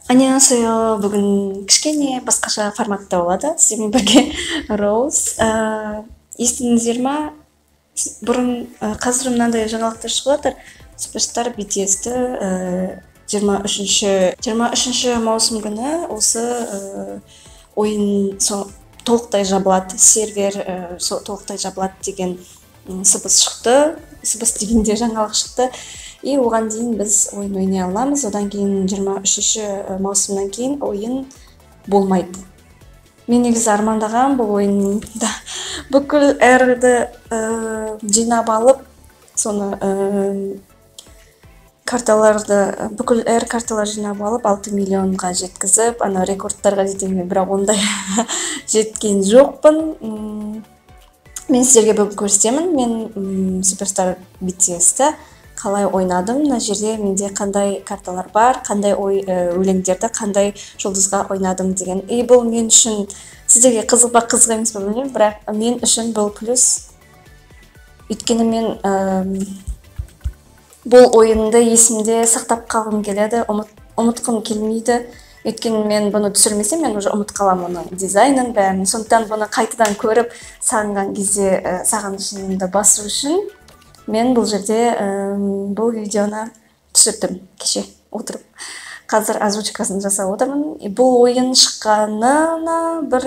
안녕하세요. бүгін кішкене басқаша форматта болады. Сізбен бірге Роуз. Естідіңіздер ма? Бұрын қазір мынандай жаңалықтар шығып жатыр. Суперстар BTS-ті 23 маусым күні осы ойын толықтай жабылады, сервер толықтай жабылады деген сыбыс шықты. Сыбыс дегенде жаңалық шықты. И оған дейін біз ойын ойнай аламыз. Одан кейін 23 маусымнан кейін ойын болмайды. Мен негізі армандаған бұл ойында бүкіл әрді жинап алып, соны бүкіл әр карталар жинап алып 6 миллионға жеткізіп, ана рекордтарға жетемін, бірақ ондай жеткен жоқпын. Мен сіздерге бүгін көрсетемін. Мен Суперстар BTS-ті қалай ойнадым, мына жерде менде қандай карталар бар, қандай өлеңдерді қандай жұлдызға ойнадым деген. Бұл мен үшін сіздерге қызық па қызық емес па білмеймін, бірақ мен үшін бұл плюс. Өйткені мен бұл ойынды есімде сақтап қалғым келеді, ұмытқым келмейді. Өйткені мен бұны түсірмесем, мен уже ұмытып қаламын оның дизайнын бәрін. Сондықтан бұны қайтадан көріп, сағынған кезде сағынышымды басу үшін мен бұл жерде бұл видеоны түсірдім кеше отырып. Қазір озвучкасын жасап отырмын. Бұл ойын шыққанына бір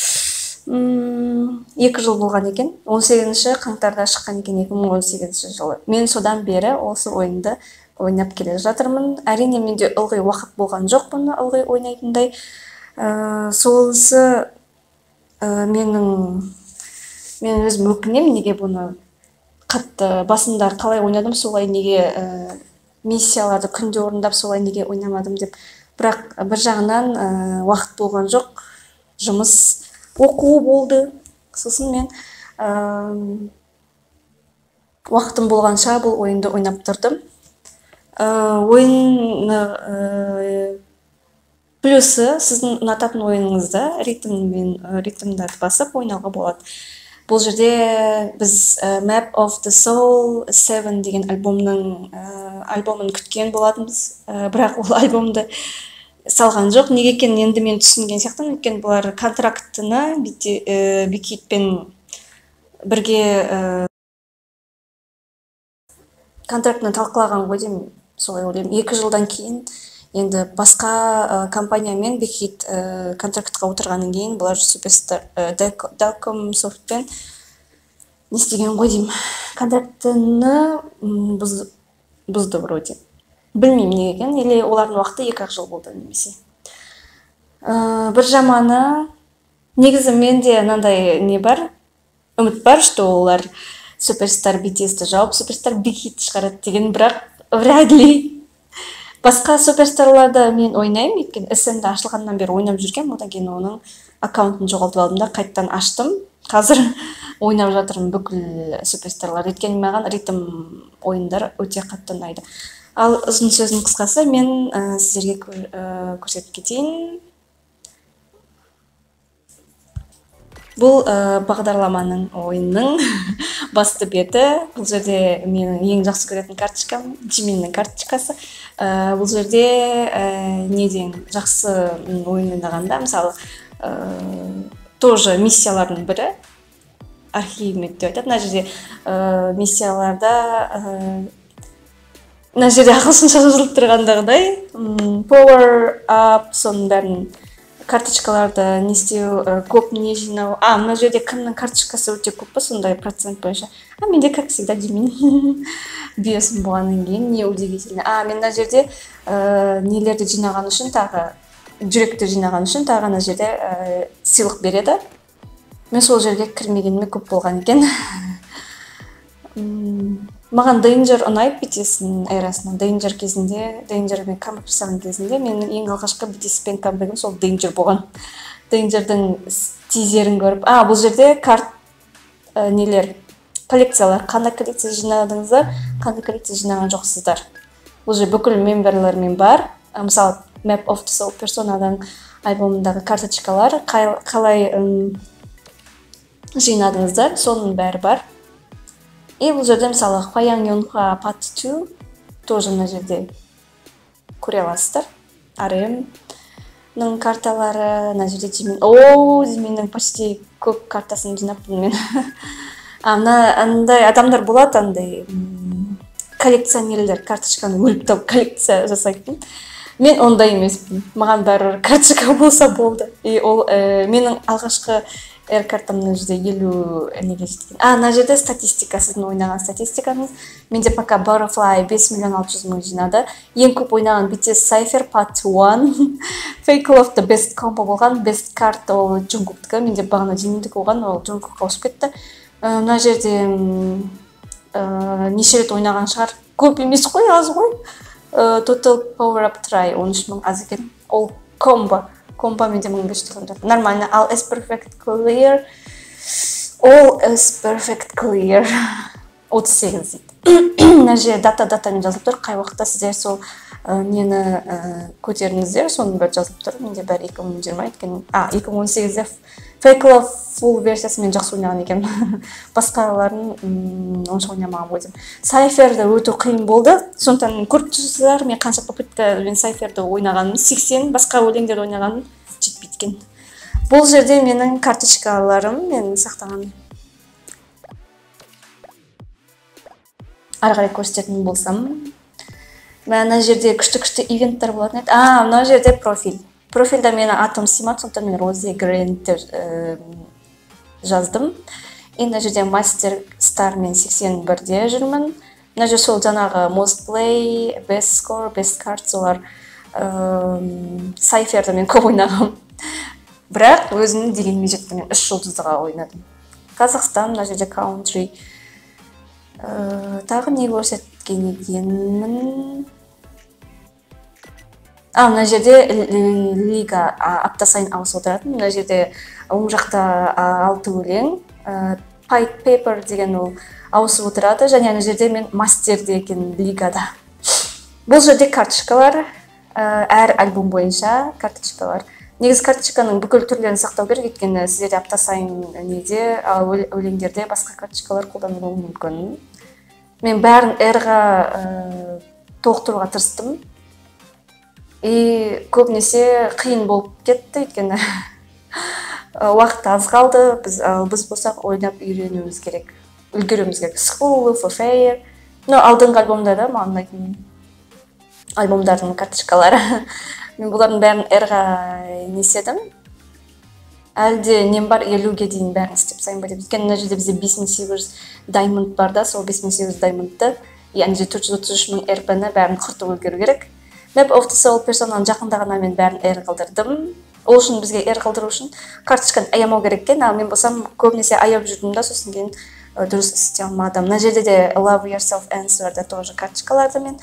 2 жыл болған екен. 18 қаңтарда шыққан екен, 2018 жылы. Мен содан бері осы ойынды ойнап келе жатырмын. Әрине менде ылғи уақыт болған жоқ бұны ылғи ойнайтындай. Солысы мен өзім өкінемін, неге бұны қатты басында қалай ойнадым, солай неге миссияларды күнде орындап, солай неге ойнамадым деп. Бірақ бір жағынан уақыт болған жоқ, жұмыс, оқу болды. Сосын мен уақытым болғанша бұл ойынды ойнап тұрдым. Ойын плюсы, сіздің ұнататын ойыныңызды ритмдарды басып ойнауға болады. Бұл жерде біз Map of the Soul 7 деген альбомын күткен болатынбыз, бірақ ол альбомды салған жоқ. Неге екенін енді мен түсінген сияқтымын, өйткені бұлар контрактыны Бикитпен бірге контрактыны талқылаған ғой деймін, солай ойлаймын. 2 жылдан кейін енді басқа компаниямен Бикит контрактқа отырғаннан кейін бұлар Суперстар Далком Софтпен не істеген ғой деймін, контрактыны бұзды вроде. Білмеймін неге екен, или олардың уақыты 2 жыл болды немесе. Бір жаманы, негізі менде мынандай не бар, үміт бар, что олар Суперстар BTS-ті жауып, Суперстар Бикит шығарады деген, бірақ вряд ли. Басқа суперстарларды мен ойнаймын, өйткені SM-ді ашылғаннан бері ойнап жүрген, одан кейін оның аккаунтын жоғалтып алдым да қайттан аштым. Қазір ойнап жатырмын бүкіл суперстарларды, өйткені маған ритм ойындар өте қатты ұнайды. Ал ұзын сөздің қысқасы, мен сіздерге көрсетіп кетейін. Бұл бағдарламаның ойынның басты беті. Бұл жерде менің ең жақсы көретін карточкам, Jiminнің карточкасы. Бұл жерде неден жақсы ойын ойнағанда, мысалы, тоже миссиялардың бірі, архивмет деп айтады. Мына жерде миссияларда, мына жерде ағылшынша жазылып тұрғандағыдай, power up, соның бәрін карточкаларды не істеу, көп не жинау. Мына жерде кімнің карточкасы өте көп па, сондай процент бойынша. Менде, как всегда, Jimin бүйесім болғаннан кейін, не удивительно. Мен мына жерде нелерді жинаған үшін, тағы жүректі жинаған үшін, тағы мына жерде сыйлық береді. Мен сол жерге кірмегеніме көп болған екен. Маған Danger ұнайды, BTS-ның эрасынан. Danger кезінде, Dangerмен камбэк жасаған кезінде, менің ең алғашқы BTS-пен камбэкім сол Danger болған. Dangerдің тизерін көріп, бұл жерде нелер, коллекциялар, қандай коллекция жинадыңыздар, қандай коллекция жинаған жоқсыздар. Бұл жерде бүкіл мемберлермен бар. Мысалы, Map of the Soul персонаның альбомындағы карточкалар, қалай жинадыңыздар, соның бәрі бар. И бұл жерде мысалы Хваяң Йонха Part 2 тоже мына жерде көре аласыздар. RM карталары мына жерде Жиминнің почти көп картасын жинаппын мен. Андай адамдар болады, андай коллекционерлер, карточканы өліп тауып коллекция жасайтын. Мен ондай емеспін. Маған бәрібір карточка болса болды. И ол менің алғашқы картам мына жерде 50 неге жеткен. Мына жерде статистика, сіздің ойнаған статистикаңыз. Менде пока Butterfly 5,600,000 жинады. Ең көп ойнаған BTS Cypher Part 1. Fake Love the best combo болған. Best card ол Jungkook'тікі. Менде бағана Jimin'дікі болған, ол Jungkook'қа ауысып кетті. Мына жерде неше рет ойнаған шығар. Көп емес қой, аз ғой. Total Power Up Try 13,000 аз екен. Ол комбо менде 1500 жатыр. Нормально. All is perfect clear. All is perfect clear. 38 дейді. Мына жерде датамен жазылып тұр. Қай уақытта сіздер сол нені көтеріңіздер, соның бәрі жазылып тұр. Менде бәрі 2020 екен. 2018-де Fake Love full версиясы мен жақсы ойнаған екен. Басқаларын онша ойнамаған ғой деймін. Cypher'ді өте қиын болды. Сондықтан көріп тұрсыздар, мен қанша попытка мен Cypher'ді ойнағаным, 80 басқа өлеңдерді ойнағаным жетпейді екен. Бұл жерде менің карточкаларым мен сақтаған. Ары қарай көрсететін болсам, мына жерде күшті ивенттер болатын еді. Мына жерде профиль. Профильда мені атом симат, сондықтан мен Рози Грэнттер жаздым. И мына жерде мастер стар мен 81-де жүрмін. Мына жерде сол жаңағы most play, best score, best card солар Cypher'ді мен көп ойнағам. Бірақ өзінің дегенме жетті, мен 3 жұлдыздыға ойнадым. Қазақстан, мына жерде country. Тағы не көрсеткен екенмін. Мына жерде лига апта сайын ауысып отыратын. Мына жерде оң жақта 6 өлең. Pied Paper деген ол ауысып отырады. Және мына жерде мен мастерде екен лигада. Бұл жерде карточкалар. Әр альбом бойынша карточкалар. Негізі карточканың бүкіл түрлерін сақтау керек, өйткені сіздерде апта сайын неде өлеңдерде басқа карточкалар қолданылуы мүмкін. Мен бәрін R-ға толықтыруға тырыстым. И көбінесе қиын болып кетті, өйткені уақыт аз қалды. Біз болсақ ойнап үйренуіміз керек, үлгеруіміз керек. School, For Fair. Алдыңғы альбомда да маған ұнайтын альбомдардың карточкалары. Мен бұлардың бәрін R-ға неседім. Әлде нем бар, 50-ге дейін бәрін істеп сайын ба деп. Өйткені мына жерде бізде 5800 Diamond бар да, сол 5800 Diamond'ды, яғни 433,000 RP-ні бәрін құртып үлгеру керек. Map of the Soul персонаның жақындағына мен бәрін R қылдырдым. Ол үшін бізге R қылдыру үшін карточканы аямау керек екен, ал мен болсам көбінесе аяп жүрдім да, сосын кейін дұрыс істей алмадым. Мына жерде де Love Yourself Answer'да тоже карточкаларды мен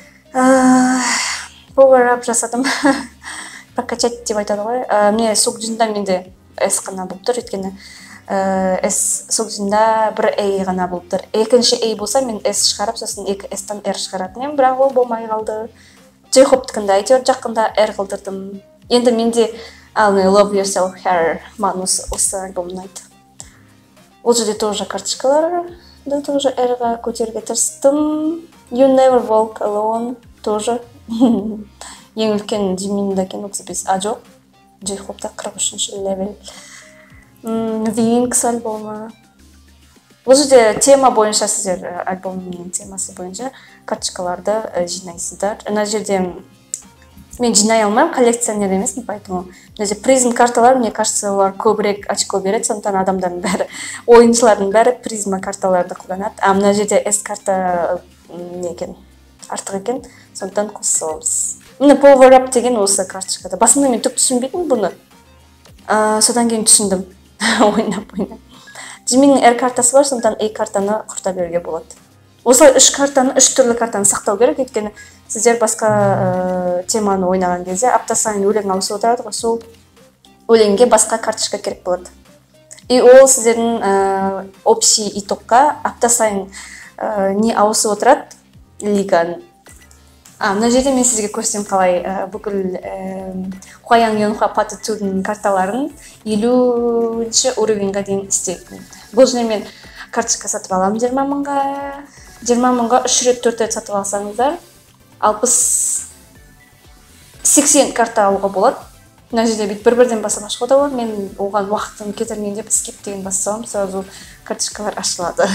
power up жасадым. Прокачать деп айтады ғой. Міне Сокджинда менде S қана болып тұр, өйткені Сокджинда бір A ғана болып тұр. Екінші A болса мен S шығарып, сосын 2 S-тан R шығаратын ем, бірақ ол болмай қалды. J-Hope-тікінде әйтеуір жақында R қылдырдым. Енді менде Love Yourself Hair маған осы альбом ұнайды. Ол жерде тоже карточкалар, да тоже R-ға көтеруге тырыстым. You Never Walk Alone тоже. Ең үлкен Jimin'да екен 35, жоқ. J-Hope-та 43-ші левел. Wings альбомы. Бұл жерде тема бойынша сіздер альбомның темасы бойынша карточкаларды жинайсыздар. Мына жерде мен жинай алмаймын, коллекционер емеспін, поэтому мына жерде призм карталар, мне кажется, олар көбірек очко береді, сондықтан адамдардың бәрі, ойыншылардың бәрі призма карталарды қолданады. Мына жерде S карта не екен, артық екен, сондықтан қосыламыз. Міне Power Up деген осы карточкада. Басында мен түк түсінбейтін бұны. Содан кейін түсіндім. Ойнап. Jimin'нің R картасы бар, сондықтан A картаны құрта беруге болады. Осылай 3 түрлі картаны сақтау керек, өйткені сіздер басқа теманы ойнаған кезде апта сайын өлең ауысып отырады ғой, сол өлеңге басқа карточка керек болады. И ол сіздердің общий итогқа апта сайын не ауысып отырады лиганың. Мына жерде мен сізге көрсем қалай бүкіл Hwayang Yeonhwa Part 2-дің карталарын 50-ші уровеньға дейін істейтін. Бұл жерде мен карточка сатып аламын 20 мыңға. 20 мыңға 3 рет 4 рет сатып алсаңыздар 80 карта алуға болады. мына жерде бүйтіп бір-бірден басып ашуға да болады. Мен оған уақытын кетірмейін деп skip деген бассам, сразу карточкалар ашылады.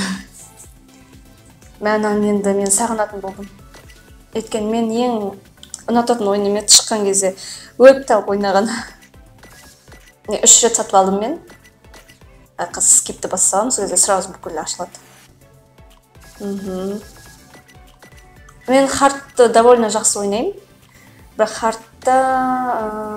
Мәнан енді мен сағынатын болдым. Өйткені мен ең ұнататын ойыным еді шыққан кезде өліп талып ойнаған. 3 рет сатып алдым мен. Skipті бассам, сол кезде сразу бүкіл ашылады. Мен хардты довольно жақсы ойнаймын. Бірақ хардта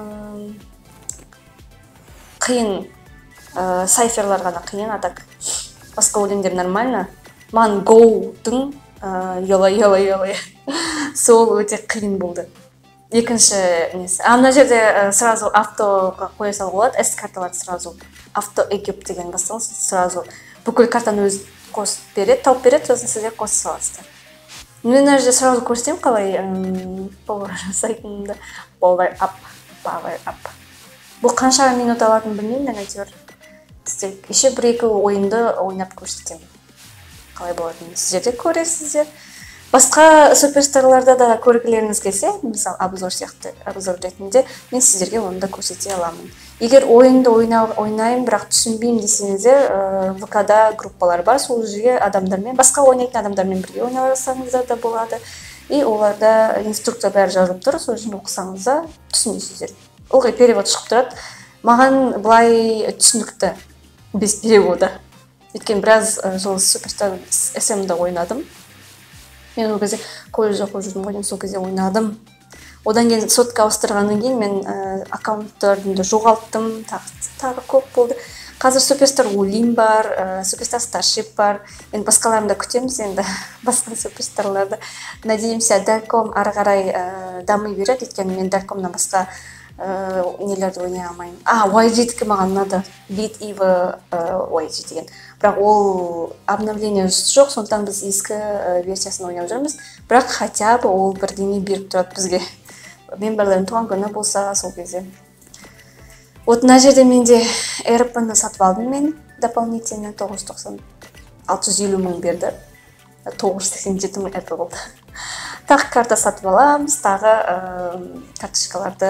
қиын, сайферлар ғана қиын, а так басқа өлеңдер нормально. Маған гоудың йола сол өте қиын болды. Екінші несі. Мына жерде сразу автоға қоя салуға болады. S карталарды сразу авто экип деген бастаңыз, сразу бүкіл картаны өз қосып береді, тауып береді, сосын сіздер қосып саласыздар. Мен мына жерде сразу көрсетемін қалай power жасайтынымды. Power up. Бұл қанша минут алатынын білмеймін, мен әйтеуір еще 1-2 ойынды ойнап көрсетемін. Қалай болатынын сіздер де көресіздер. Басқа суперстарларда да көргілеріңіз келсе, мысалы обзор сияқты, обзор ретінде мен сіздерге оны да көрсете аламын. Егер ойынды ойнаймын, бірақ түсінбеймін десеңіздер, ВК-да группалар бар, сол жерге адамдармен, басқа ойнайтын адамдармен бірге ойнасаңыздар да болады. И оларда инструкция бәрі жазылып тұр, сол жерін оқысаңыз да түсінесіздер. Ылғи перевод шығып тұрады. Маған былай түсінікті без перевода. Өйткені біраз жыл суперстар SM-да ойнадым. Мен ол кезде колледжде оқып жүрдім ғой, сол кезде ойнадым. Одан кейін сотқа ауыстырғаннан кейін мен аккаунттарымды жоғалттым, тағы көп болды. Қазір суперстар Олим бар, суперстар Старшип бар. Енді басқаларында күтеміз, енді басқа суперстарларды. Надеемся, Дальком ары қарай дами береді, өйткені мен Далькомнан басқа нелерді ойнай алмаймын. YG-дікі маған ұнады. Beat Eva YG деген. Бірақ ол обновление жоқ, сондықтан біз ескі версиясын ойнап жүрміз. Бірақ хотя бы ол бірдеңе беріп тұрады бізге. Мемберлердің туған күні болса, сол кезде. Вот мына жерде менде РП-ны сатып алдым мен, дополнительно 650 мың берді. 987 мың РП болды. Тағы карта сатып аламыз, тағы карточкаларды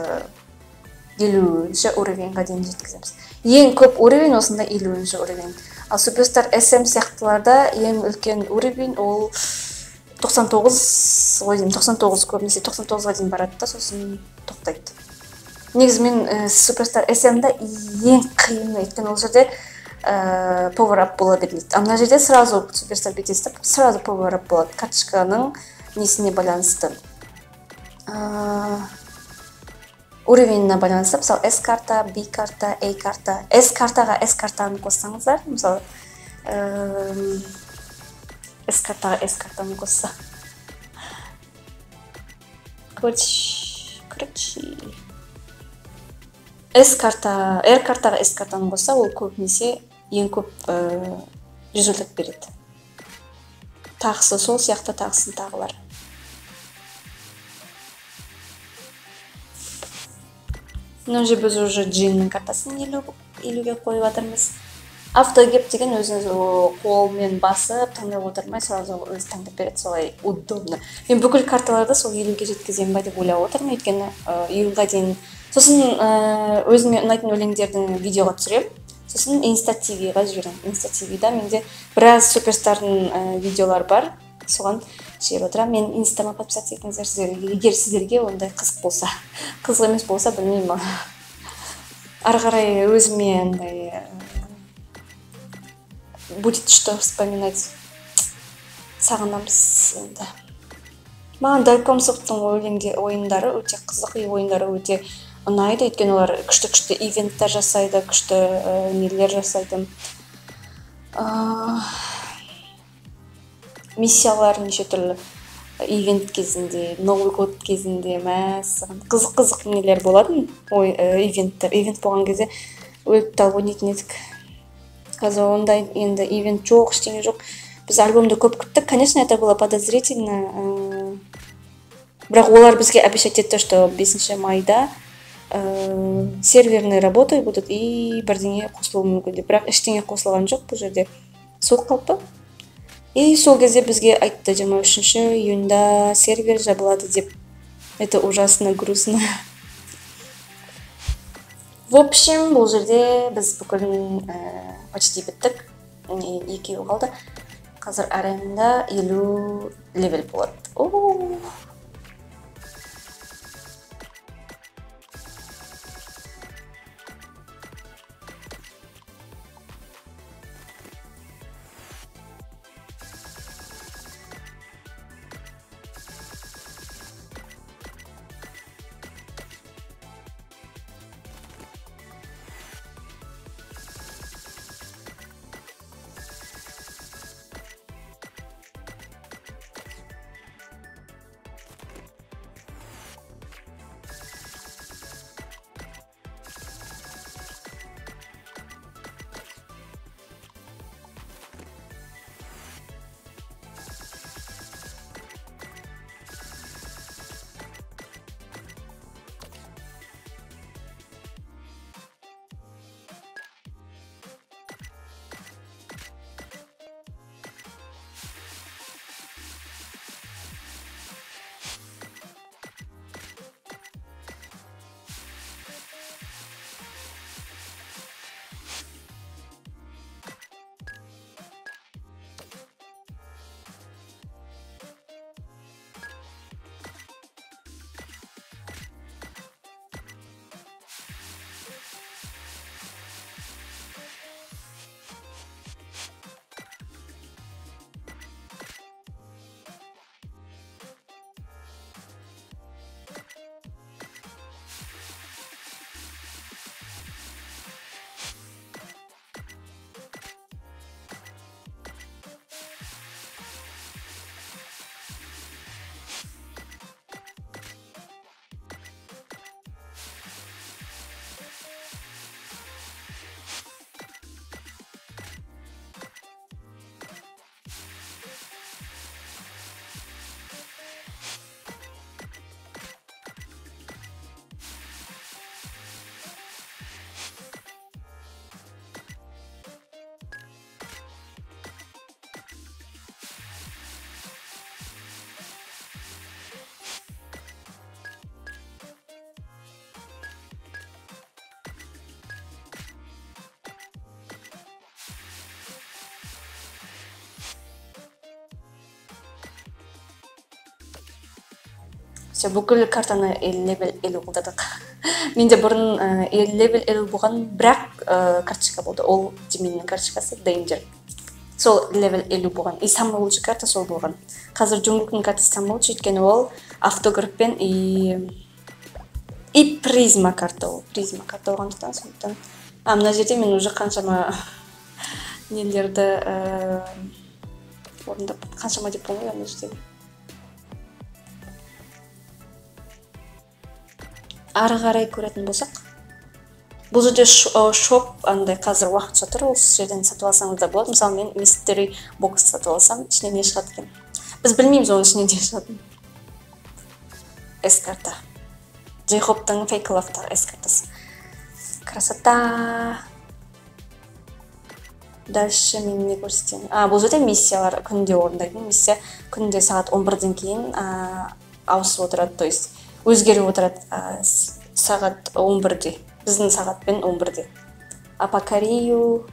50-ші уровеньға дейін жеткіземіз. Ең көп уровень осында 50-ші уровень. Ал суперстар SM сияқтыларда ең үлкен уровень ол 99 көбінесе 99-ға дейін барады да, сосын тоқтайды. Негізі мен суперстар SM-да ең қиыны, өйткені ол жерде power up бола бермейді. Мына жерде сразу суперстар бетестіп, сразу power up болады. Карточканың несіне байланысты. Уровеніне байланысты, мысалы S карта, B карта, A карта. S картаға S картаны қоссаңыздар, мысалы S картаға S картаны қосса. S карта, R картаға S картаны қосса, ол көбінесе ең көп результат береді. Тағысы сол сияқты, тағысын тағылар. Мына жерде біз уже Джиннің картасын елуге қойып жатырмыз. Автогеп деген өзіңіз қолмен басып, таңдап отырмай, сразу өзі таңдап береді, солай удобно. Мен бүкіл карталарды сол 50-ге жеткіземін ба деп ойлап отырмын, өйткені июльға дейін. Сосын өзіме ұнайтын өлеңдердің видеоға түсіремін. Сосын Insta TV-ға жіберемін. Insta TV-да менде біраз суперстардың видеолар бар. Соған жіберіп отырамын. Мен Insta'ма подписаться етіңіздер сіздерге. Егер сіздерге ондай қызық болса, қызық емес болса, білмеймін. Ары қарай өзіме андай будет что вспоминать. Сағынамыз енді. Маған Дальком Софттың ойындары өте қызық, ойындары өте ұнайды, өйткені олар күшті ивенттер жасайды, күшті нелер жасайды. Миссиялар неше түрлі ивент кезінде, Новый год кезінде қызық нелер болатын, ивенттер. Ивент болған кезде өліп талып ойнайтын едік. Қазір ондай енді ивент жоқ, ештеңе жоқ. Біз альбомды көп күттік. Конечно, это было подозрительно. Бірақ олар бізге обещать етті, что 5 майда серверные работы будут и бірдеңе қосылуы мүмкін деп. Бірақ ештеңе қосылған жоқ бұл жерде. Сол қалпы. И сол кезде бізге айтты 23 июньда сервер жабылады деп. Это ужасно грустно. В общем, бұл жерде біз бүкілін почти біттік. 2 қалды. Қазір аренда 50 левел болады. Все, бүкіл картаны 50 левел 50 қолдадық. Менде бұрын 50 левел 50 болған, бірақ карточка болды. Ол Дименнің карточкасы Danger. Сол левел 50 болған. И самый лучший карта сол болған. Қазір Джунглуктың картасы самый лучший, өйткені ол автографпен и призма карта ол. Призма карта болғандықтан сондықтан. Мына жерде мен уже қаншама нелерді орындап, қаншама деп болмайды ана жерде. Ары қарай көретін болсақ, бұл жерде шоп андай қазір уақытша тұр, осы жерден сатып алсаңыз да болады. Мысалы, мен Mystery Box сатып алсам, ішінен не шығады екен. Біз білмейміз оның ішінен не шығатынын. S-карта. Джейкобтың Fake Love'тағы S-картасы. Красота. Дальше мен не көрсетемін? Бұл жерде миссиялар күнде орындайтын. Миссия күнде сағат 11-ден кейін ауысып отырады, то есть өзгеріп отырады сағат 11-де. Біздің сағатпен 11-де. Апокарию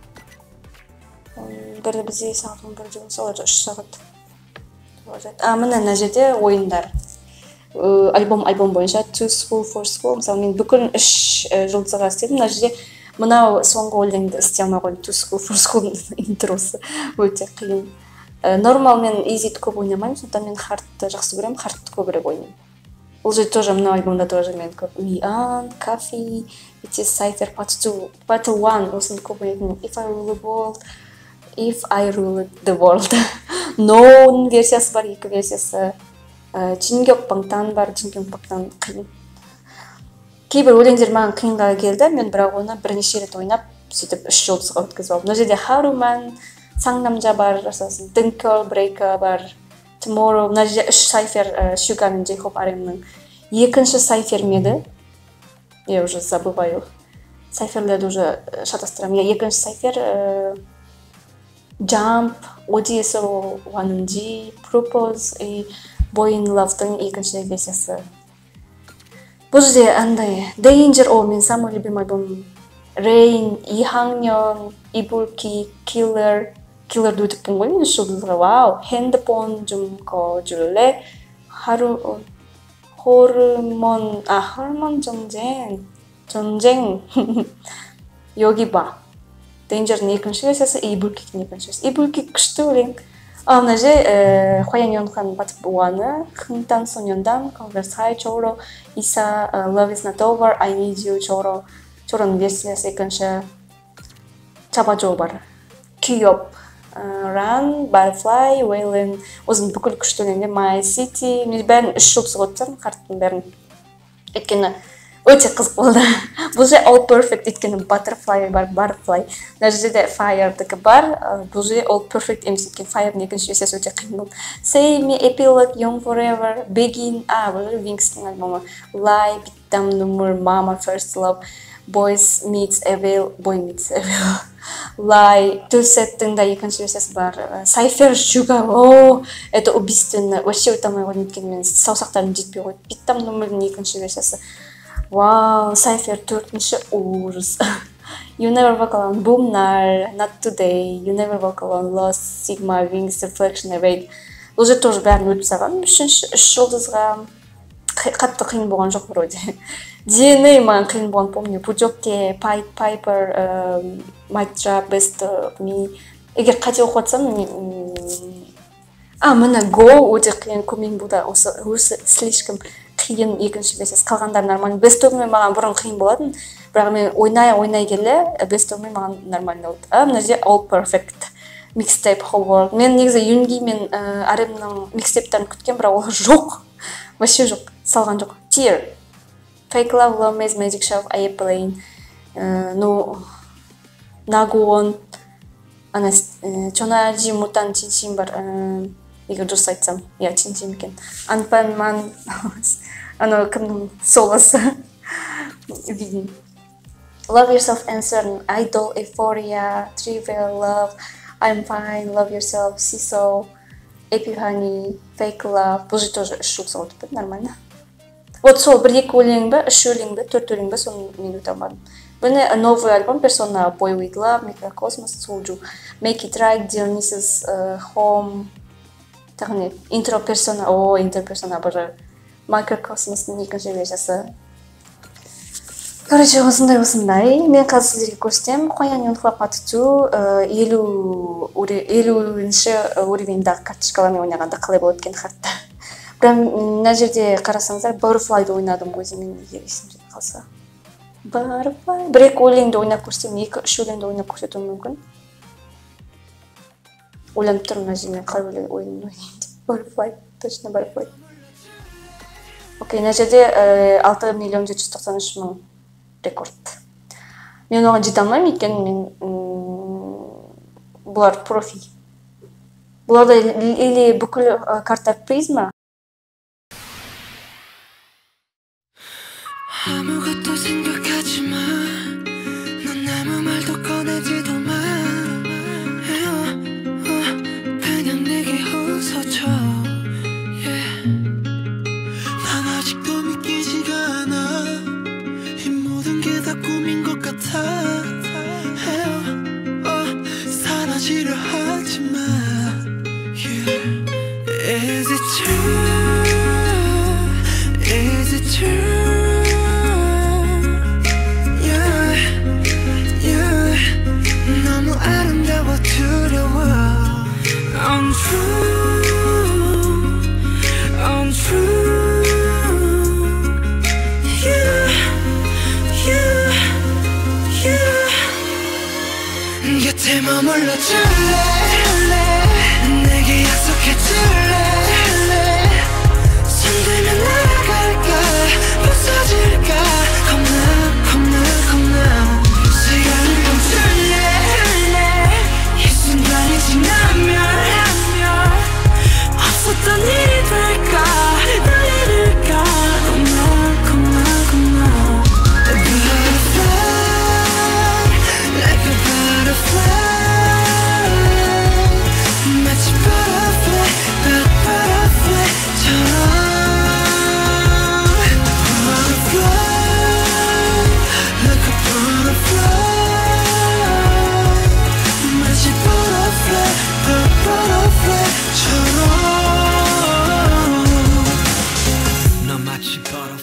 бірі бізде сағат 11-де болса, 3 сағат. Мына жерде ойындар. Альбом бойынша To School for School. Мысалы, мен бүкіл 3 жылдызға істедім. Мына жерде мынау соңғы өлеңді істей алмай қойдым. To School for School интросы өте қиын. Нормал мен easy-ді көп ойнамаймын, сондықтан мен хардты жақсы көремін, хардты көбірек ойнаймын. Бұл жерде тоже мына альбомда тоже мен көп We On, Coffee, BTS Cypher, Battle 1 осыны көп ойнайтын. If I Rule the World. No версиясы бар, 2 версиясы. Чингёкбангтан бар, Чингёкбангтан қиын. Кейбір өлеңдер маған қиынға келді, мен бірақ оны бірнеше рет ойнап, сөйтіп 3 жұлдызға өткізіп алдым. Мына жерде Haruman, Саңнамжа бар, жасасын, Dinkel Breaker бар, Tomorrow. Мына жерде 3 сайфер Suga мен Джейкоб Аремнің. Екінші сайфер меді. Я уже забываю. Сайферлерді уже шатастырамын. Екінші сайфер Jump, ODSL 1G, Propose и Boy in Love'дың екінші версиясы. бул жерде андай Danger, мен самый любимый альбом Rain, 2학년, 이불킥, Killer도 듣은 거니? 와우, 핸드폰 좀 꺼줄래? 호르몬 전쟁. 여기 봐. Danger'ın екінші версиясы, 이불킥 екінші версиясы. 이불킥 күшті өлең. Мына же Хвоян Йонхан батып буаны, Хыңтан Соньондан, Converse Чоро, Иса Love is not over, I need you Чороның версиясы екінші. Чабажо бар. Күйоп, Run, Butterfly, Waylon, өзінің бүкіл күшті өлеңде, My City, мен бәрін 3 жыл түсіп отырсам, қарттың бәрін. Өйткені өте қызық болды. Бұл же All Perfect, өйткені Butterfly бар, Butterfly. Мына жерде Fire'дікі бар, бұл же All Perfect емес, өйткені Fire'ның екінші версиясы өте қиын болды. Save Me, Epilogue, Young Forever, Begin, бұл же Wings-тің альбомы, Lie, Биттам Numur, Mama, First Love, Boy Meets Evil, Lie, Two Set-тің да екінші версиясы бар, Cypher, Sugar, это убийственно, вообще өте алмай қойдым, өйткені мен саусақтарым жетпей қойды. Биттам Numur'ның екінші версиясы. Вау, Cypher 4-ші ужас. You Never Walk Alone, Boomnar, Not Today, You Never Walk Alone, Lost, Sigma, Wings, Reflection, Awake. Бұл же тоже бәрін өтіп саған. 3 жұлдызға қатты қиын болған жоқ вроде. DNA маған қиын болған, помню. Пуджокке, Piper, Mic Drop, Best of Me. Егер қате оқып жатсам, мына Go өте қиын, көмейім бұлда осы слишком қиын екінші версиясы. Қалғандар нормально. Best of Me маған бұрын қиын болатын, бірақ мен ойнай келе, Best of Me маған нормально болды. Мына жерде All Perfect, Mixtape, Whole World. Мен негізі Юнги мен RM-ның микстейптарын күткен, бірақ ол жоқ. Вообще жоқ, салған жоқ. Tear, Fake Love, Love Maze, Magic Shelf, Airplane, Нагуон, Чонаджи, Мутан, Чинчин бар, егер дұрыс айтсам, Чинчин екен. Анпанман, кімнің солосы. Love Yourself, Answer, Idol, Euphoria, Trivial Love, I'm Fine, Love Yourself, Siso, Epiphany, Fake Love. Бұл же тоже 3 жыл өтіп, нормально. Вот сол 1-2 өлең бе, 3 өлең бе, 4 өлең бе, соны мен өте алмадым. Бұны новый альбом, Persona, Boy With Love, Microcosmos, Soulju, Make It Right, Dionysus, Home, тағыне, Intro Persona, Intro Persona бұры, Microcosmos'ның екінші версиясы. Короче, осындай. Мен қазір сіздерге көрсетем. Хвоян Йонханға қатысу 50-ші уровеньдағы карточкалармен ойнағанда қалай болады екен хатта. Бірақ мына жерде қарасаңыздар, Butterfly'ды ойнадым ғой, мен егер есімде қалса. Butterfly. 1-2 өлеңді ойнап көрсетем, 2-3 өлеңді ойнап көрсетуім мүмкін. Ойланып тұрмын мына жерде қалай ойнайын деп. Butterfly, точно Butterfly. Окей, мына жерде 6.793.000 рекорд. Мен оған жете алмаймын, өйткені мен бұлар профи. Бұларда или бүкіл карта призма. 아무것도 생각하지 마. 넌 아무 말도 꺼내지도 마. 그냥 내게 웃어줘. 난 아직도 믿기지가 않아. 이 모든 게 다 꿈인 것 같아. 사라지려 하지 마. Is it true? Is it true? 너무 아름다워 두려워. Untrue. 곁에 머물러 줄래. 내게 약속해 줄래. 손들면 날아갈까 부서질까 겁나 시간을 멈출래. 이 순간이 지나면 없었던 일이 될까 날 잃을까 겁나 Butterfly, like a butterfly. 마치 butterfly,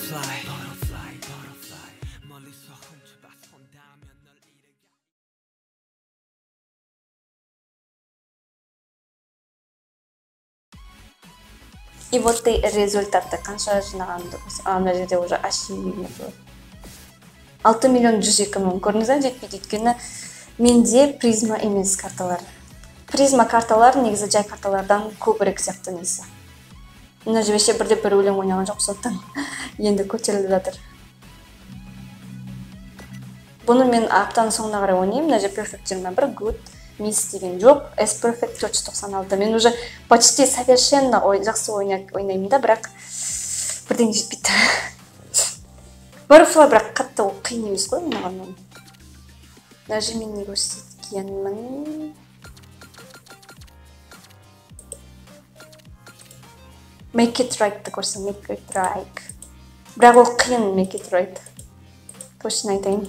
И вот и результаты қанша жинағанды ана жерде уже ошибка болады. 6 миллион 102 мың көрдіңіз, жетпейді, өйткені менде призма емес карталар. Призма карталар негізі жай карталардан көбірек сияқты несі. Мына жерде бірде бір өлең ойнаған жоқ, сондықтан енді көтеріліп жатыр. Бұны мен аптаның соңына қарай ойнаймын. Мына жерде perfect 21, good, miss деген жоқ, s perfect 496. Мен уже почти совершенно жақсы ойнаймын да, бірақ бірдеңе жетпейді. Butterfly бірақ қатты қиын емес қой мынаған. Мына жерде мен не көрсеткенмін? Make it right көрсем, make it right. Бірақ ол қиын make it right. Точно айтайын.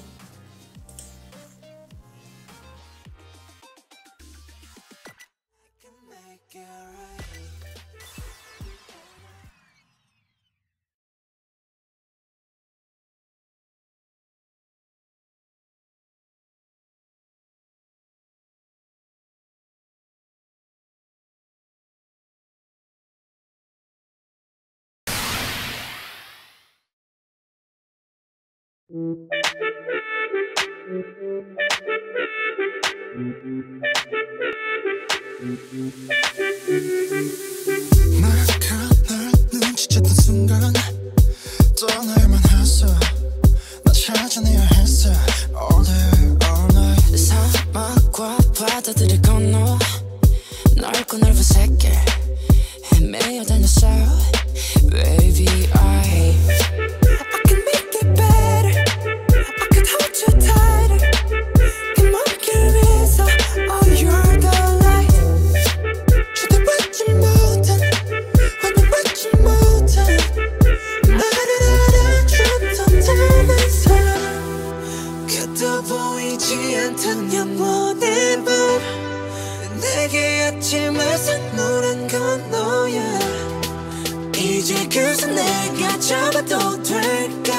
널 눈치챘던 순간 떠날만 했어. 나 찾아내야 했어. All day all night. 사막과 바다들을 건너 넓고 넓은 세계 헤매어 다녔어. Baby I can make it better. I could hold you tighter. 그 먼길 위에서 Oh you're the light. 주대받지 못한 환영받지 못한 나를 알아줬던 닮은 사람. 그도 보이지 않던 영원의 밤 내게 아침을 선물한 건 너야. 이제 그새 내가 잡아도 될까?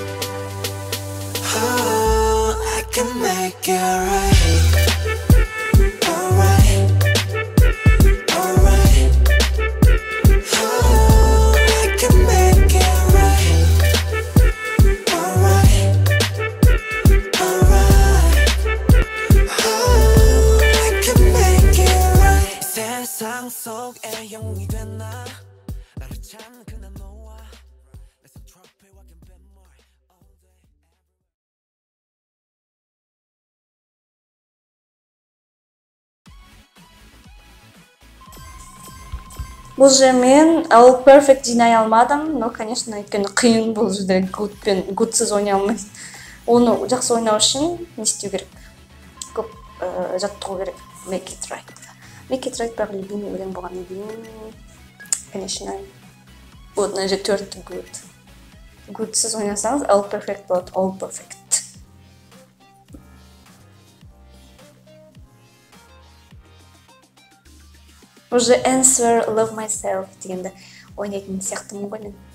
Oh, I can make it right. Alright, alright. Oh, I can make it right. Alright, alright. Oh, I can make it right. 세상 속에 영웅이 된 나. Бұл жерде мен all perfect жинай алмадым, но, конечно, өйткені қиын бұл жерде goodсыз ойнай алмайсың. Оны жақсы ойнау үшін не істеу керек? Көп жаттығу керек. Make it right. Make it right бірақ любимый өлең болғаннан кейін, конечно, вот мына жерде 4 good. Goodсыз ойнасаңыз all perfect болады, all perfect. Уже answer love myself дегенді ойнайтын сияқтымын ғой мен.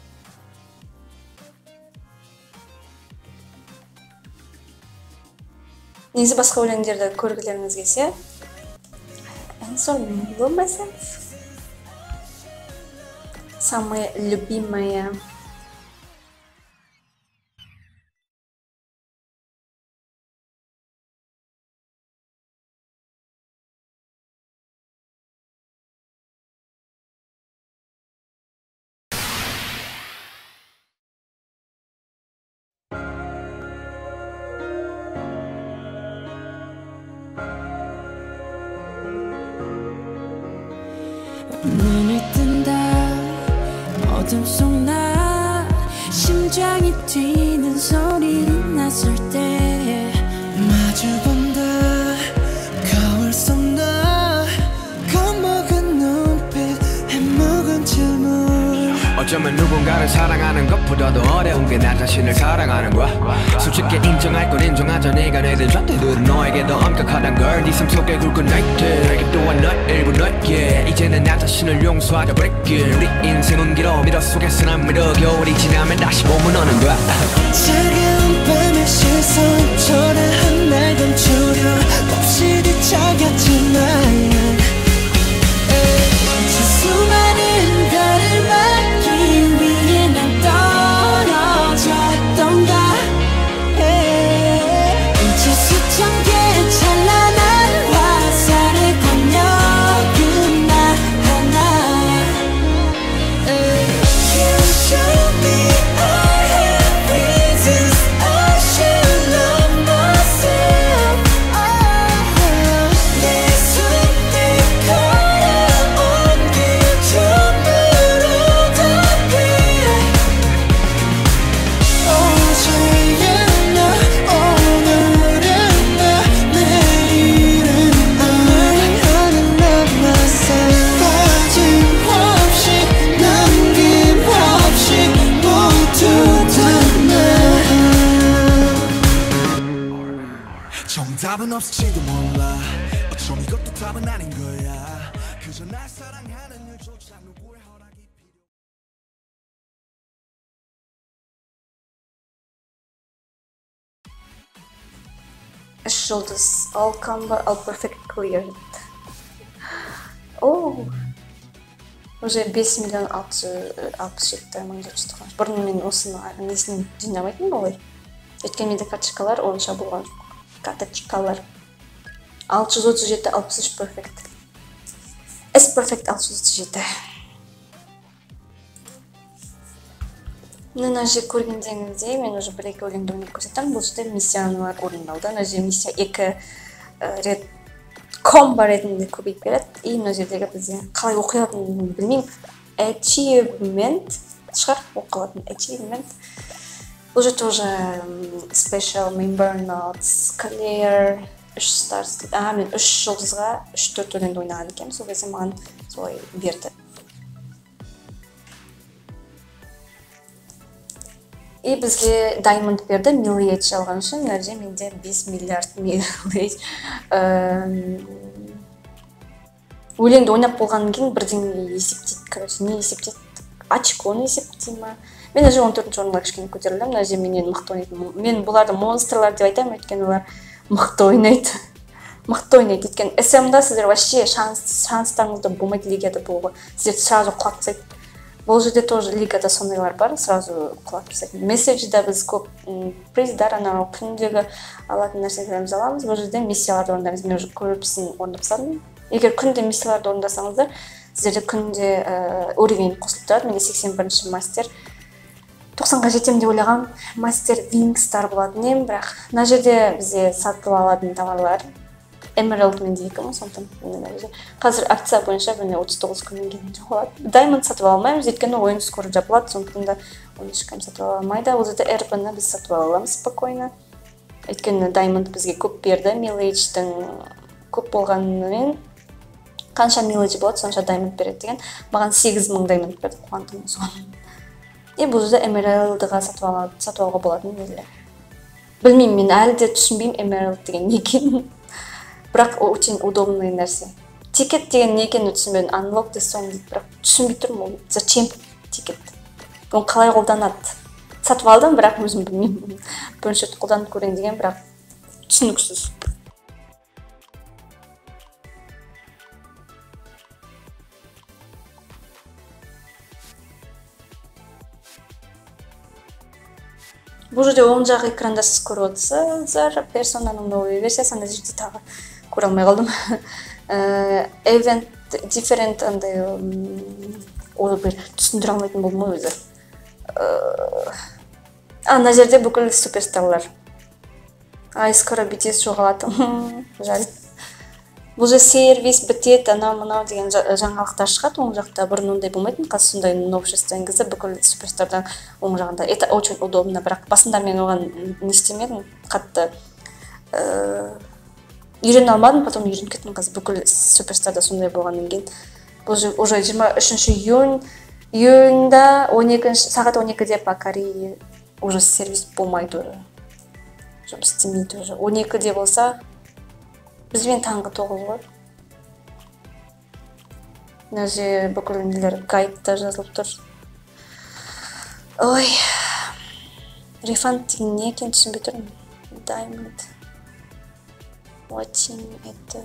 Негізі басқа өлеңдерді көргілеріңіз келсе, answer love myself. Самая любимая. 눈을 뜬다 어둠 속 나 심장이 뛰는 소리 났을 때 마주본다 거울 속 나 겁먹은 눈빛 해먹은 질문 어쩌면 누군가를 사랑하는 것보다도 어려운 게 나 자신을 사랑하는 거야 솔직히 인정할 건 인정하자 네가 내든 좌태들은 너에게 더 엄격하단 걸 네 삶 속에 굵은 나이트 이게 또한 너의 일부 너에게 이제는 나 자신을 용서하자 break 우리 인생은 길어 미러 속에서 난 미러 겨울이 지나면 다시 봄은 오는 거야 차가운 밤의 시선 초라한 날 감추려 없이 뒤척였지만 수많은 별을 막기 위해 난 떨어졌던가 이제 수천 개의 찬란한 화살에 건너군 나 하나 You show me I have reasons I should love myself 내 손에 걸어온 길 전부로 답해 어제의 나 오늘의 나 내일은 I 하는 love myself 빠짐없이 남김없이 모두 다나 정답은 없을지도 몰라 어쩜 이것도 답은 아닌 거야 그저 날 사랑하는 일조차 누구의 허락이 필요 Shoulders all combo all perfect cleared. О, уже 5 миллион 667 мың жеті жүз тоқсан. Бұрын мен осыны несін жинамайтын болай. Өйткені менде карточкалар онша болған жоқ. Карточкалар 637 63 perfect. S perfect 637. Мына же көргендеріңіздей мен уже бір-екі өлеңді ойнап көрсеттім. Бұл жерде миссиялар орындалды. Мына жерде миссия 2 рет комбо ретінде көбейіп береді. И мына жердегі бізде қалай оқи алатынын білмеймін. Achievement шығар оқылатын achievement. Бұл жерде уже special member notes, clear, 3 stars. Мен 3 жұлдызға 3-4 өлеңді ойнаған екенмін. Сол кезде маған солай берді. И бізге diamond берді, millage алған үшін. Мына жерде менде 5 миллиард millage. Өлеңді ойнап болғаннан кейін бірдеңе есептейді. Короче, не есептейді? Очконы есептейді ма? Мен уже 14-ші орынға кішкене көтерілдім. Мына жерде менен мықты ойнайтын. Мен бұларды монстрлар деп айтамын, өйткені олар мықты ойнайды. Мықты ойнайды. Өйткені SM-да сіздер вообще шанстарыңызда болмайды лигада болуға. Сіздер сразу құлап тастайды. Бұл жерде тоже лигада сондайлар бар, сразу құлап тастайды. Месседжда біз көп приздар, анау күндегі алатын нәрселерімізді аламыз. Бұл жерде миссияларды орындаймыз. Мен уже көбісін орындап тастадым. Егер күнде миссияларды орындасаңыздар, сіздерде күнде уровень қосылып тұрады. Менде 81-ші мастер 90-ға жетемін деп ойлағам. Мастер Вингстар болатын ем, бірақ мына жерде бізде сатып алатын товарлар Emerald менде 2 мың сондықтан қазір акция бойынша міне 39 күннен кейін жоғалады. Diamond сатып алмаймыз, өйткені ойын скоро жабылады, сондықтан да оны ешкім сатып ала алмайды. Ол жерде RP-ны біз сатып ала аламыз спокойно. Өйткені Diamond бізге көп берді, Millage-дің көп болғанымен қанша Millage болады, сонша Diamond береді деген. Маған 8 мың Diamond берді, қуандым соған. И бұл жерде Emerald-ға сатып алуға болатын белгілі. Білмеймін, мен әлі де түсінбеймін Emerald деген не екенін. Бірақ очень удобный нәрсе. Тикет деген не екенін түсінбедім. Unlock the song дейді, бірақ түсінбей тұрмын ол. Зачем тикет? Оны қалай қолданады? Сатып алдым, бірақ өзім білмеймін. Бірінші рет қолданып көрейін деген, бірақ түсініксіз. Бұл жерде оң жақ экранда сіз көріп отырсыздар. Персонаның новый версиясы, ана жерде тағы көре алмай қалдым. Event different андай ол бір түсіндіре алмайтын болдым ғой өзі. Ана жерде бүкіл суперстарлар. Ай, скоро BTS жоғалады. Жаль. Бұл же сервис бітеді, анау-мынау деген жаңалықтар шығады оң жақта. Бұрын ондай болмайтын, қазір сондай новшество енгізді бүкіл суперстардан оң жағында. Это очень удобно, бірақ басында мен оған не істемедім, қатты үйрене алмадым, потом үйреніп кеттім. Қазір бүкіл суперстарда сондай болғаннан кейін. Бұл же уже 23 июнь июньда 12 сағат 12-де по Корее уже сервис болмайды уже. Жұмыс істемейді уже. 12-де болса, бізбен таңғы 9 ғой. Мына жерде бүкіл нелер гайдта жазылып тұр. Ой, рефанд деген не екенін түсінбей тұрмын. Diamond. Watching это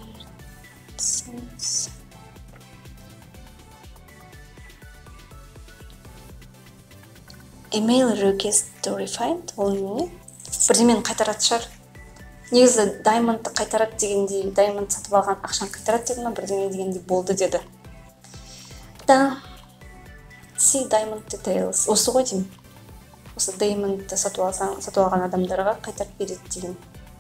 Email request to refund. Ол не? Бірдемені қайтарады шығар. Негізі Diamond'ты қайтарады дегендей, Diamond сатып алған ақшаны қайтарады деді ма, бірдеме дегендей болды деді. Да. See Diamond details. Осы ғой деймін. Осы Diamond'ты сатып алған адамдарға қайтарып береді деген.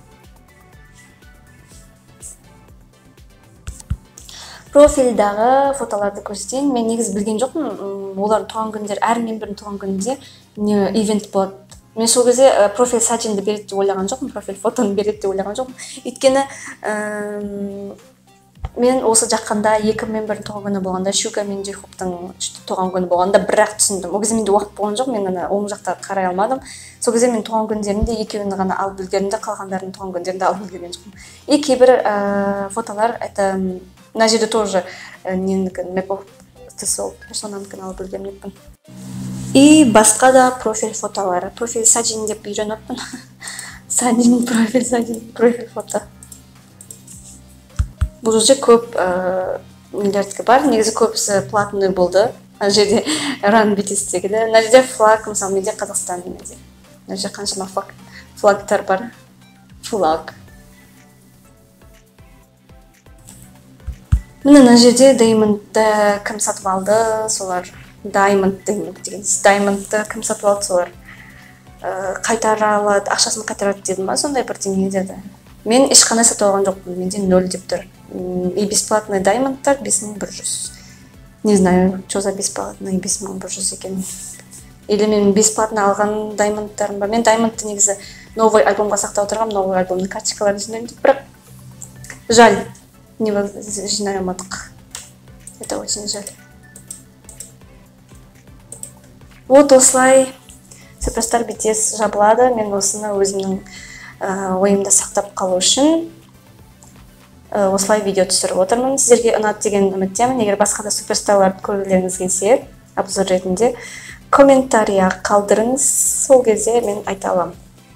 Профильдағы фотоларды көрсетейін. Мен негізі білген жоқпын. Олардың туған күндері, әр мембердің туған күнінде не ивент болады. Мен сол кезде профиль сачинді береді деп ойлаған жоқпын, профиль фотоны береді деп ойлаған жоқпын. Өйткені мен осы жаққанда екі мембердің туған күні болғанда, Шуга мен Джейхоптың туған күні болғанда бірақ түсіндім. Ол кезде менде уақыт болған жоқ, мен оң жақта қарай алмадым. Сол кезде мен туған күндерімде екеуін ғана алып үлгердім, қалғандардың туған күндерінде алып үлгерген жоқпын. И кейбір фотолар это мына жерде тоже ненікі Map of персонаныкін алып үлгермеппін. И басқа да профиль фотолары. Профиль саджин деп үйреніппін. Саджин, профиль саджин, профиль фото. Бұл жерде көп нелердікі бар. Негізі көбісі платный болды. Мына жерде Ран BTS-тегі де. Мына жерде флаг, мысалы менде Қазақстан менде. Мына жерде қаншама флагтар бар. Флаг. Мына жерде Diamond'ды кім сатып алды, солар Diamond деген. Diamond'ды кім сатып алды, солар қайтара алады, ақшасын қайтарады дедім ба, сондай бірдеңе деді. Мен ешқандай сатып алған жоқпын, менде 0 деп тұр. И бесплатный Diamond'тар 5100. Не знаю, что за бесплатный 5100 екен. Или мен бесплатно алған Diamond'тарым бар. Мен Diamond'ты негізі новый альбомға сақтап отырғам, новый альбомның карточкаларын жинаймын деп, бірақ жаль. Не жинай алмадық. Это очень жаль. Вот осылай Superstar BTS жабылады. Мен осыны өзімнің ойымда сақтап қалу үшін осылай видео түсіріп отырмын. Сіздерге ұнады деген үміттемін. Егер басқа да суперстарларды көргілеріңіз келсе, обзор ретінде комментария қалдырыңыз. Сол кезде мен айта аламын.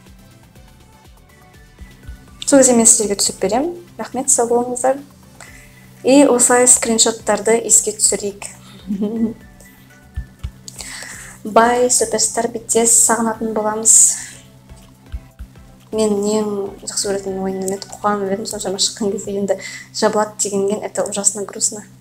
Сол кезде мен сіздерге түсіп берем. Рахмет, сау болыңыздар. И осылай скриншоттарды еске түсірейік. Бай, Superstar BTS, сағынатын боламыз. Мен ең жақсы көретін ойын қуанып едім, соншама шыққан кезде енді жабылады дегенген, это ужасно грустно.